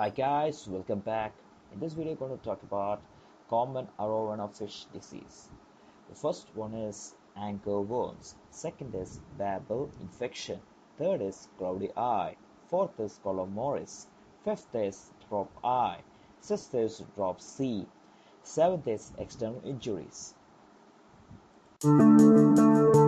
Hi guys, welcome back. In this video, we're going to talk about common arowana fish disease. The first one is anchor worms. Second is Babel infection. Third is cloudy eye. Fourth is colomoris. Fifth is drop eye. Sixth is drop C. Seventh is external injuries.